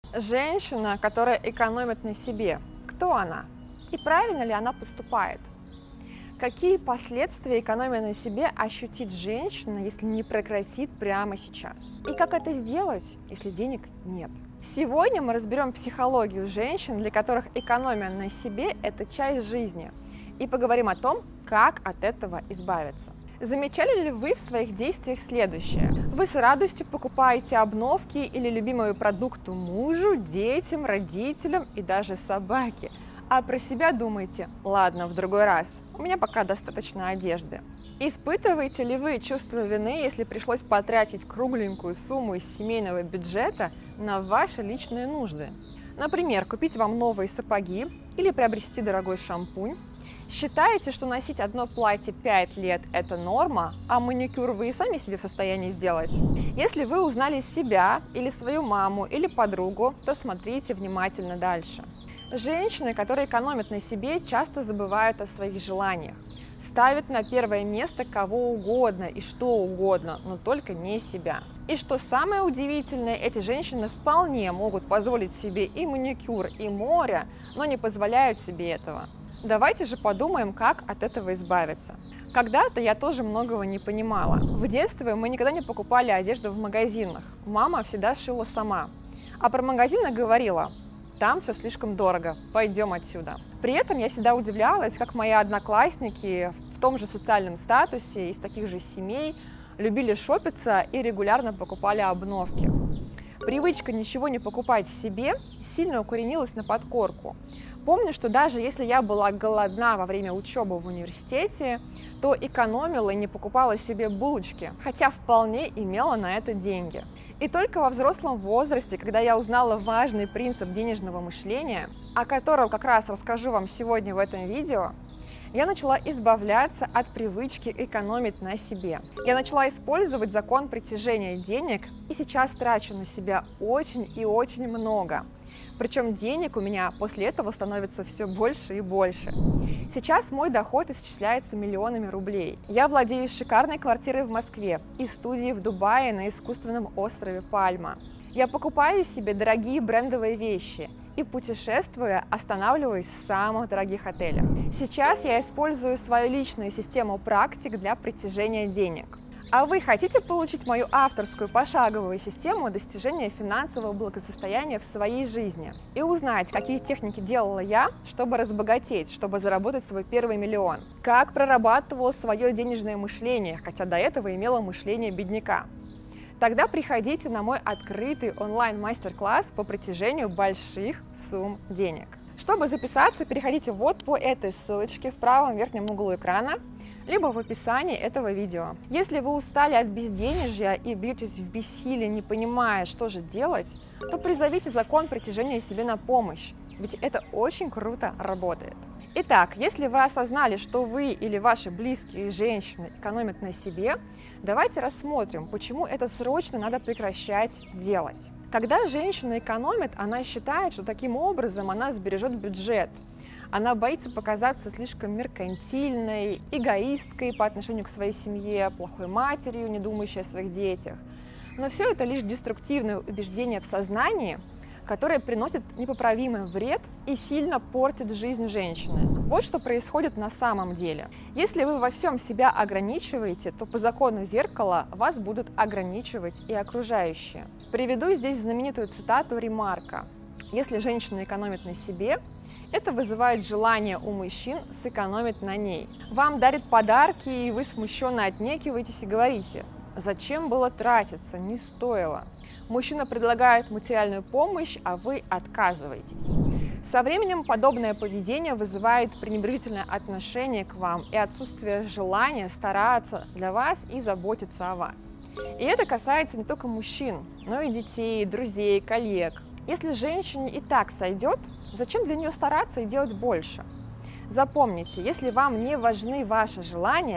Женщина, которая экономит на себе, кто она? И правильно ли она поступает? Какие последствия экономии на себе ощутит женщина, если не прекратит прямо сейчас? И как это сделать, если денег нет? Сегодня мы разберем психологию женщин, для которых экономия на себе – это часть жизни, и поговорим о том, как от этого избавиться. Замечали ли вы в своих действиях следующее? Вы с радостью покупаете обновки или любимые продукты мужу, детям, родителям и даже собаке, а про себя думаете: ладно, в другой раз, у меня пока достаточно одежды. Испытываете ли вы чувство вины, если пришлось потратить кругленькую сумму из семейного бюджета на ваши личные нужды? Например, купить вам новые сапоги или приобрести дорогой шампунь? Считаете, что носить одно платье 5 лет – это норма, а маникюр вы и сами себе в состоянии сделать? Если вы узнали себя или свою маму или подругу, то смотрите внимательно дальше. Женщины, которые экономят на себе, часто забывают о своих желаниях. Ставят на первое место кого угодно и что угодно, но только не себя. И что самое удивительное, эти женщины вполне могут позволить себе и маникюр, и море, но не позволяют себе этого. Давайте же подумаем, как от этого избавиться. Когда-то я тоже многого не понимала. В детстве мы никогда не покупали одежду в магазинах. Мама всегда шила сама. А про магазины говорила: там все слишком дорого, пойдем отсюда. При этом я всегда удивлялась, как мои одноклассники в том же социальном статусе, из таких же семей, любили шопиться и регулярно покупали обновки. Привычка ничего не покупать себе сильно укоренилась на подкорку. Помню, что даже если я была голодна во время учебы в университете, то экономила и не покупала себе булочки, хотя вполне имела на это деньги. И только во взрослом возрасте, когда я узнала важный принцип денежного мышления, о котором как раз расскажу вам сегодня в этом видео, я начала избавляться от привычки экономить на себе. Я начала использовать закон притяжения денег и сейчас трачу на себя очень и очень много. Причем денег у меня после этого становится все больше и больше. Сейчас мой доход исчисляется миллионами рублей. Я владею шикарной квартирой в Москве и студией в Дубае на искусственном острове Пальма. Я покупаю себе дорогие брендовые вещи и, путешествуя, останавливаюсь в самых дорогих отелях. Сейчас я использую свою личную систему практик для притяжения денег. А вы хотите получить мою авторскую пошаговую систему достижения финансового благосостояния в своей жизни и узнать, какие техники делала я, чтобы разбогатеть, чтобы заработать свой первый миллион? Как прорабатывала свое денежное мышление, хотя до этого имела мышление бедняка? Тогда приходите на мой открытый онлайн-мастер-класс по притяжению больших сумм денег. Чтобы записаться, переходите вот по этой ссылочке в правом верхнем углу экрана, либо в описании этого видео. Если вы устали от безденежья и бьетесь в бессилие, не понимая, что же делать, то призовите закон притяжения себе на помощь, ведь это очень круто работает. Итак, если вы осознали, что вы или ваши близкие женщины экономят на себе, давайте рассмотрим, почему это срочно надо прекращать делать. Когда женщина экономит, она считает, что таким образом она сбережет бюджет. Она боится показаться слишком меркантильной, эгоисткой по отношению к своей семье, плохой матерью, не думающей о своих детях. Но все это лишь деструктивное убеждение в сознании, которое приносит непоправимый вред и сильно портит жизнь женщины. Вот что происходит на самом деле. Если вы во всем себя ограничиваете, то по закону зеркала вас будут ограничивать и окружающие. Приведу здесь знаменитую цитату Ремарка. Если женщина экономит на себе, это вызывает желание у мужчин сэкономить на ней. Вам дарят подарки, и вы смущенно отнекиваетесь и говорите: зачем было тратиться, не стоило. Мужчина предлагает материальную помощь, а вы отказываетесь. Со временем подобное поведение вызывает пренебрежительное отношение к вам и отсутствие желания стараться для вас и заботиться о вас. И это касается не только мужчин, но и детей, друзей, коллег. Если женщине и так сойдет, зачем для нее стараться и делать больше? Запомните, если вам не важны ваши желания,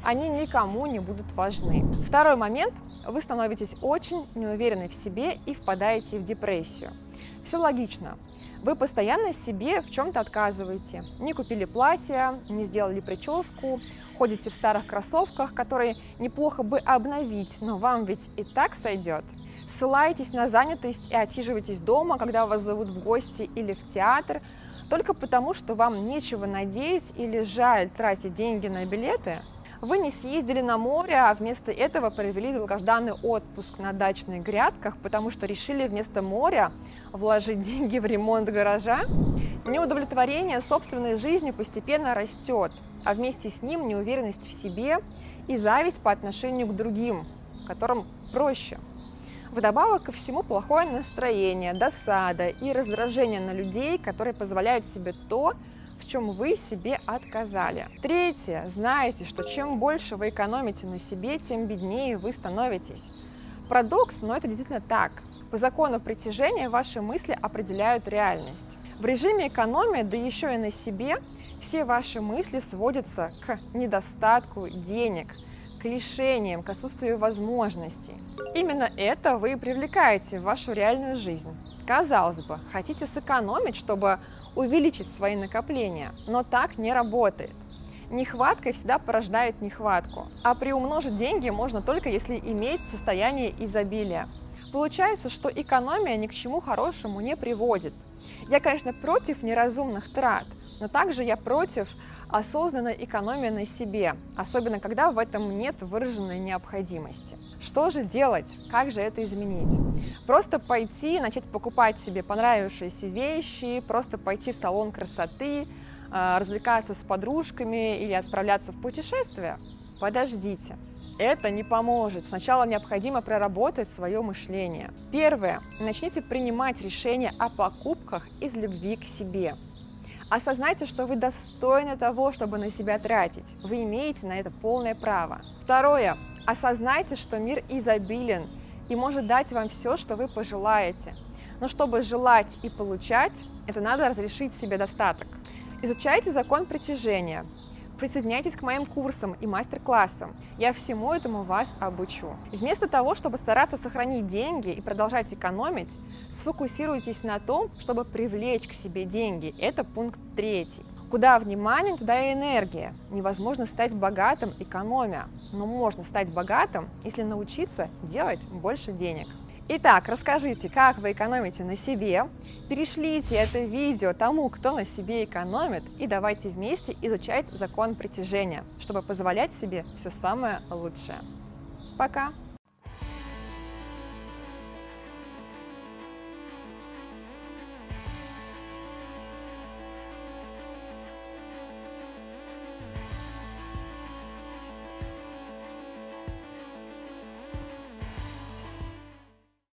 они никому не будут важны. Второй момент. Вы становитесь очень неуверенны в себе и впадаете в депрессию. Все логично. Вы постоянно себе в чем-то отказываете. Не купили платье, не сделали прическу, ходите в старых кроссовках, которые неплохо бы обновить, но вам ведь и так сойдет. Ссылаетесь на занятость и отсиживаетесь дома, когда вас зовут в гости или в театр, только потому, что вам нечего надеть или жаль тратить деньги на билеты. Вы не съездили на море, а вместо этого провели долгожданный отпуск на дачных грядках, потому что решили вместо моря вложить деньги в ремонт гаража. Неудовлетворение собственной жизнью постепенно растет, а вместе с ним неуверенность в себе и зависть по отношению к другим, которым проще. Вдобавок ко всему плохое настроение, досада и раздражение на людей, которые позволяют себе то, в чем вы себе отказали. Третье. Знаете, что чем больше вы экономите на себе, тем беднее вы становитесь. Парадокс, но это действительно так. По закону притяжения ваши мысли определяют реальность. В режиме экономии, да еще и на себе, все ваши мысли сводятся к недостатку денег, к лишениям, к отсутствию возможностей. Именно это вы и привлекаете в вашу реальную жизнь. Казалось бы, хотите сэкономить, чтобы увеличить свои накопления, но так не работает. Нехватка всегда порождает нехватку, а приумножить деньги можно только если иметь состояние изобилия. Получается, что экономия ни к чему хорошему не приводит. Я, конечно, против неразумных трат, но также я против осознанной экономии на себе, особенно когда в этом нет выраженной необходимости. Что же делать? Как же это изменить? Просто пойти, начать покупать себе понравившиеся вещи, просто пойти в салон красоты, развлекаться с подружками или отправляться в путешествие? Подождите. Это не поможет. Сначала необходимо проработать свое мышление. Первое. Начните принимать решения о покупках из любви к себе. Осознайте, что вы достойны того, чтобы на себя тратить. Вы имеете на это полное право. Второе. Осознайте, что мир изобилен и может дать вам все, что вы пожелаете. Но чтобы желать и получать, это надо разрешить себе достаток. Изучайте закон притяжения. Присоединяйтесь к моим курсам и мастер-классам. Я всему этому вас обучу. И вместо того, чтобы стараться сохранить деньги и продолжать экономить, сфокусируйтесь на том, чтобы привлечь к себе деньги. Это пункт 3. Куда внимание, туда и энергия. Невозможно стать богатым, экономя. Но можно стать богатым, если научиться делать больше денег. Итак, расскажите, как вы экономите на себе, перешлите это видео тому, кто на себе экономит, и давайте вместе изучать закон притяжения, чтобы позволять себе все самое лучшее. Пока!